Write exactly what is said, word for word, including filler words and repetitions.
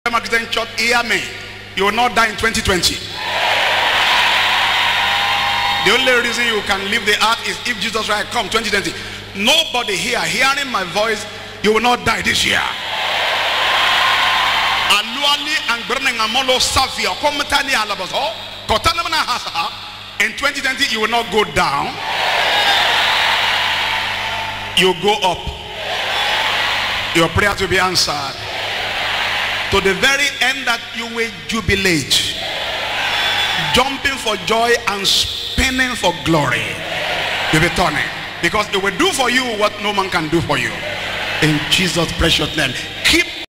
Church, hear me. You will not die in twenty twenty. The only reason you can leave the earth is if Jesus Christ come twenty twenty. Nobody here hearing my voice, you will not die this year. In twenty twenty you will not go down, you go up. Your prayer to be answered to the very end, that you will jubilate, jumping for joy and spinning for glory. You'll be turning, because it will do for you what no man can do for you. In Jesus' precious name.